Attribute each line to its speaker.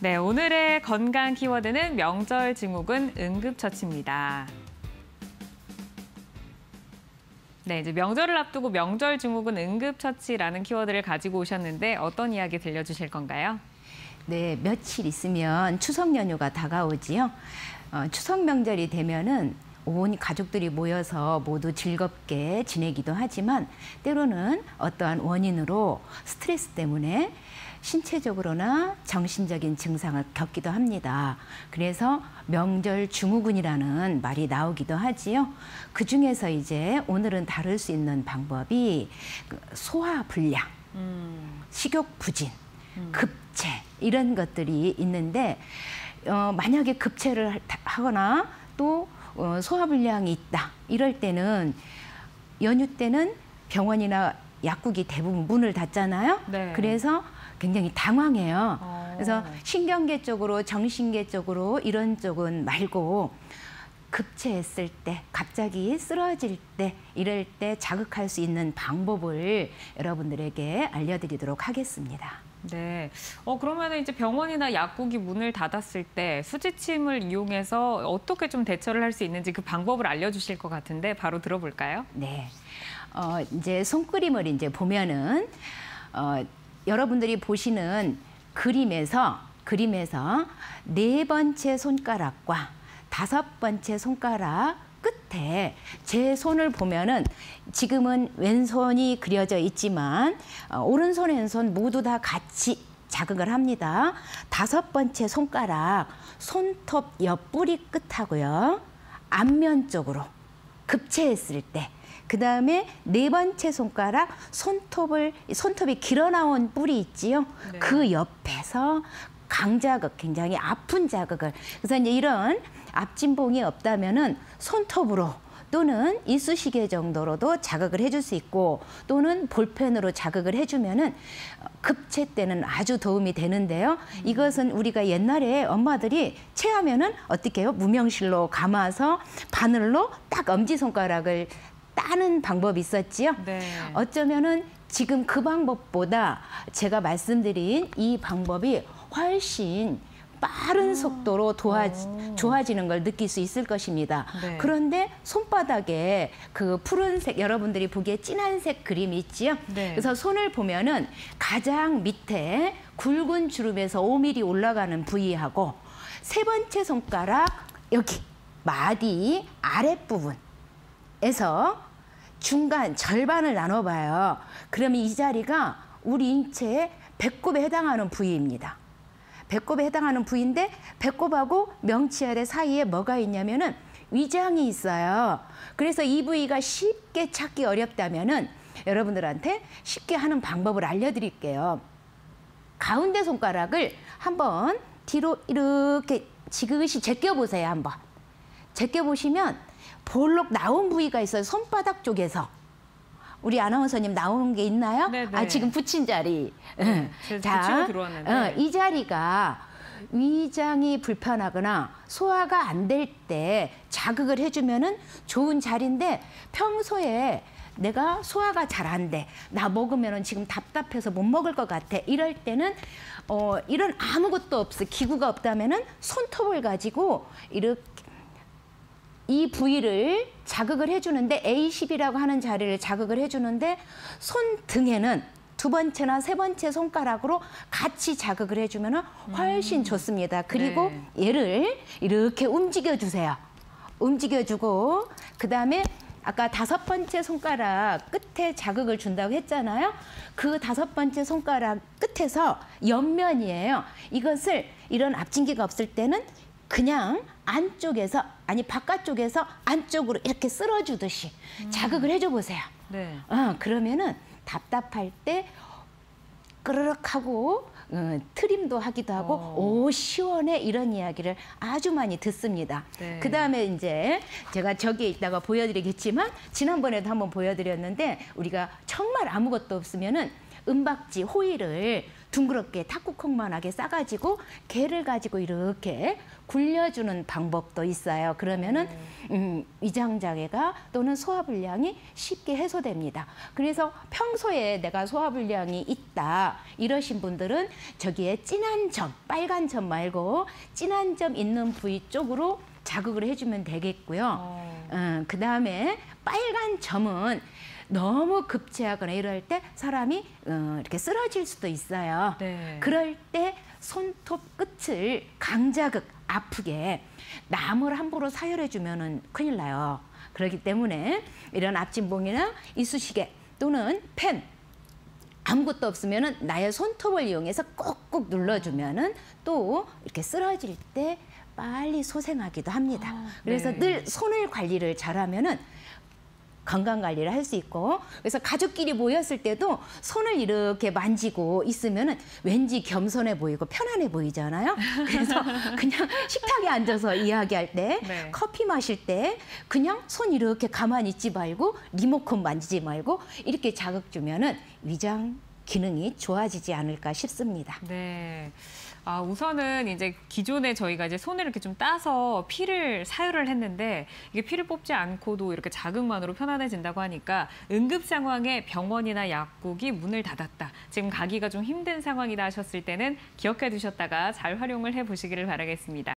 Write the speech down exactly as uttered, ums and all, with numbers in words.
Speaker 1: 네, 오늘의 건강 키워드는 명절 증후군 응급처치입니다. 네, 이제 명절을 앞두고 명절 증후군 응급처치라는 키워드를 가지고 오셨는데 어떤 이야기 들려주실 건가요?
Speaker 2: 네, 며칠 있으면 추석 연휴가 다가오지요. 어, 추석 명절이 되면은 온 가족들이 모여서 모두 즐겁게 지내기도 하지만 때로는 어떠한 원인으로 스트레스 때문에 신체적으로나 정신적인 증상을 겪기도 합니다. 그래서 명절 증후군이라는 말이 나오기도 하지요. 그중에서 이제 오늘은 다룰 수 있는 방법이 소화불량, 음. 식욕부진, 음. 급체 이런 것들이 있는데 어, 만약에 급체를 하거나 또 어, 소화불량이 있다 이럴 때는 연휴 때는 병원이나 약국이 대부분 문을 닫잖아요. 네. 그래서 굉장히 당황해요. 오. 그래서 신경계 쪽으로 정신계 쪽으로 이런 쪽은 말고 급체했을 때 갑자기 쓰러질 때 이럴 때 자극할 수 있는 방법을 여러분들에게 알려드리도록 하겠습니다.
Speaker 1: 네. 어, 그러면 이제 병원이나 약국이 문을 닫았을 때 수지침을 이용해서 어떻게 좀 대처를 할 수 있는지 그 방법을 알려주실 것 같은데 바로 들어볼까요?
Speaker 2: 네. 어, 이제 손그림을 이제 보면은 어, 여러분들이 보시는 그림에서 그림에서 네 번째 손가락과 다섯 번째 손가락 끝에 제 손을 보면은 지금은 왼손이 그려져 있지만 어, 오른손 왼손 모두 다 같이 자극을 합니다. 다섯 번째 손가락 손톱 옆구리 끝하고요. 앞면 쪽으로 급체했을 때 그 다음에 네 번째 손가락 손톱을 손톱이 길어 나온 뿔이 있지요. 네. 그 옆에서 강자극, 굉장히 아픈 자극을. 그래서 이제 이런 앞진봉이 없다면은 손톱으로 또는 이쑤시개 정도로도 자극을 해줄 수 있고 또는 볼펜으로 자극을 해주면은 급체 때는 아주 도움이 되는데요. 음. 이것은 우리가 옛날에 엄마들이 체하면은 어떻게 해요? 무명실로 감아서 바늘로 딱 엄지손가락을 따는 방법이 있었지요. 네. 어쩌면은 지금 그 방법보다 제가 말씀드린 이 방법이 훨씬 빠른 음. 속도로 도와, 좋아지는 걸 느낄 수 있을 것입니다. 네. 그런데 손바닥에 그 푸른색, 여러분들이 보기에 진한색 그림이 있지요. 네. 그래서 손을 보면은 가장 밑에 굵은 주름에서 오 밀리미터 올라가는 부위하고 세 번째 손가락 여기 마디 아랫부분 에서 중간 절반을 나눠봐요. 그러면 이 자리가 우리 인체의 배꼽에 해당하는 부위입니다. 배꼽에 해당하는 부위인데 배꼽하고 명치아래 사이에 뭐가 있냐면은 위장이 있어요. 그래서 이 부위가 쉽게 찾기 어렵다면은 여러분들한테 쉽게 하는 방법을 알려드릴게요. 가운데 손가락을 한번 뒤로 이렇게 지그시 제껴보세요. 한번 제껴보시면 볼록 나온 부위가 있어요. 손바닥 쪽에서. 우리 아나운서님 나오는 게 있나요? 네네. 아, 지금 붙인 자리.
Speaker 1: 네, 자, 들어왔는데.
Speaker 2: 어, 이 자리가 위장이 불편하거나 소화가 안 될 때 자극을 해주면은 좋은 자리인데 평소에 내가 소화가 잘 안 돼. 나 먹으면은 지금 답답해서 못 먹을 것 같아. 이럴 때는 어, 이런 아무것도 없어. 기구가 없다면은 손톱을 가지고 이렇게 이 부위를 자극을 해주는데 에이 십이라고 하는 자리를 자극을 해주는데 손등에는 두 번째나 세 번째 손가락으로 같이 자극을 해주면 훨씬 음. 좋습니다. 그리고 네. 얘를 이렇게 움직여주세요. 움직여주고 그 다음에 아까 다섯 번째 손가락 끝에 자극을 준다고 했잖아요. 그 다섯 번째 손가락 끝에서 옆면이에요. 이것을 이런 앞진기가 없을 때는 그냥 안쪽에서 아니 바깥쪽에서 안쪽으로 이렇게 쓸어주듯이 음. 자극을 해줘 보세요. 네. 어, 그러면은 답답할 때 끄르륵 하고 어, 트림도 하기도 하고 오. 오 시원해 이런 이야기를 아주 많이 듣습니다. 네. 그 다음에 이제 제가 저기에 있다가 보여드리겠지만 지난번에도 한번 보여드렸는데 우리가 정말 아무것도 없으면은 은박지 호일을 둥그렇게 탁구콩만하게 싸가지고 게를 가지고 이렇게 굴려주는 방법도 있어요. 그러면은 음, 위장장애가 또는 소화불량이 쉽게 해소됩니다. 그래서 평소에 내가 소화불량이 있다 이러신 분들은 저기에 진한 점, 빨간 점 말고 진한 점 있는 부위 쪽으로 자극을 해주면 되겠고요.
Speaker 1: 어.
Speaker 2: 음, 그 다음에 빨간 점은 너무 급체하거나 이럴 때 사람이 어, 이렇게 쓰러질 수도 있어요.
Speaker 1: 네.
Speaker 2: 그럴 때 손톱 끝을 강자극 아프게 나무를 함부로 사열해 주면은 큰일 나요. 그렇기 때문에 이런 앞진봉이나 이쑤시개 또는 펜 아무것도 없으면은 나의 손톱을 이용해서 꾹꾹 눌러주면은 또 이렇게 쓰러질 때 빨리 소생하기도 합니다.
Speaker 1: 아,
Speaker 2: 그래서
Speaker 1: 네.
Speaker 2: 늘 손을 관리를 잘하면은 건강 관리를 할 수 있고 그래서 가족끼리 모였을 때도 손을 이렇게 만지고 있으면은 왠지 겸손해 보이고 편안해 보이잖아요. 그래서 그냥 식탁에 앉아서 이야기할 때
Speaker 1: 네.
Speaker 2: 커피 마실 때 그냥 손 이렇게 가만히 있지 말고 리모컨 만지지 말고 이렇게 자극 주면은 위장 기능이 좋아지지 않을까 싶습니다.
Speaker 1: 네. 아, 우선은 이제 기존에 저희가 이제 손을 이렇게 좀 따서 피를 사유를 했는데 이게 피를 뽑지 않고도 이렇게 자극만으로 편안해진다고 하니까 응급 상황에 병원이나 약국이 문을 닫았다. 지금 가기가 좀 힘든 상황이다 하셨을 때는 기억해 두셨다가 잘 활용을 해 보시기를 바라겠습니다.